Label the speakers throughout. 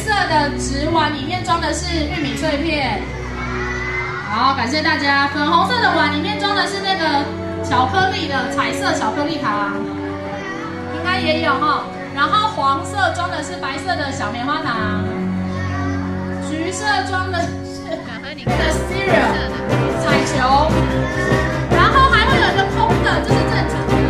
Speaker 1: 色的纸碗里面装的是玉米脆片。好，感谢大家。粉红色的碗里面装的是那个巧克力的彩色巧克力糖，应该也有哈。然后黄色装的是白色的小棉花糖，橘色装的是那个 cereal 彩球，然后还会有一个空的，这是正常的。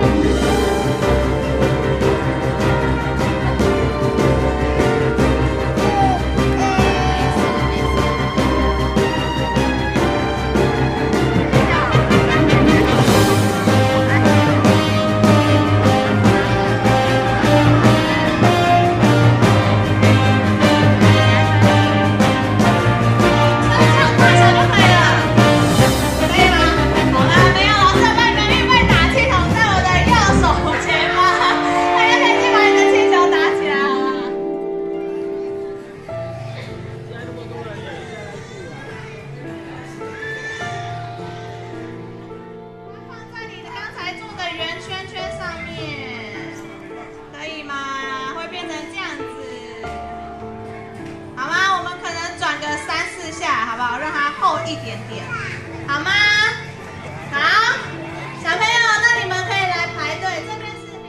Speaker 2: 一点点，好吗？好，小朋友，那你们可以来排队，这边是。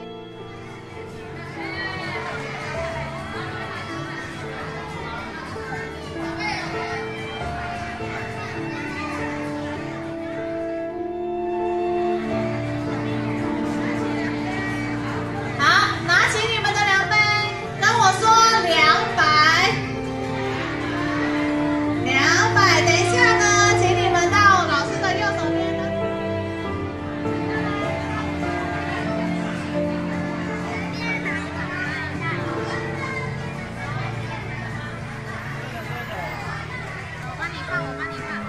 Speaker 2: 好，拿起你们的量杯，跟我说200。200，等一下呢，请你们到老师的右手边呢。我帮你看，我帮你看。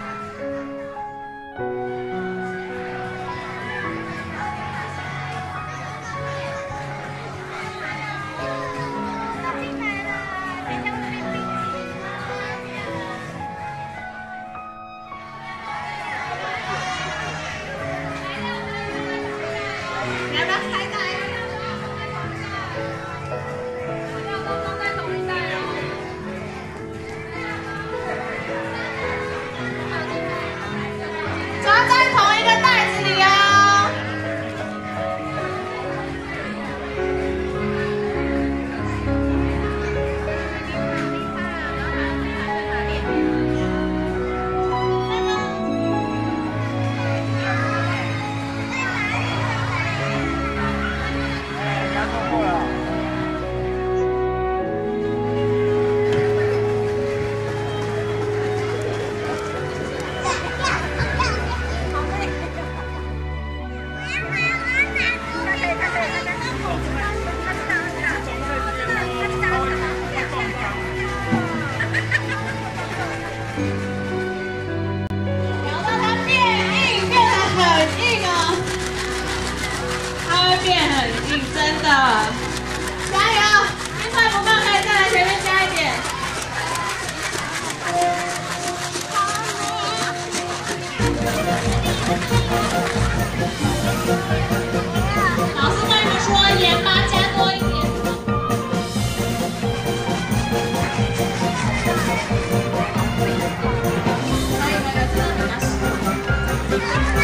Speaker 2: 变很硬，真的，加油！冰块不够可以再来前面加一点。老师跟你们说，盐巴加多一点。可以，那个真的比较湿。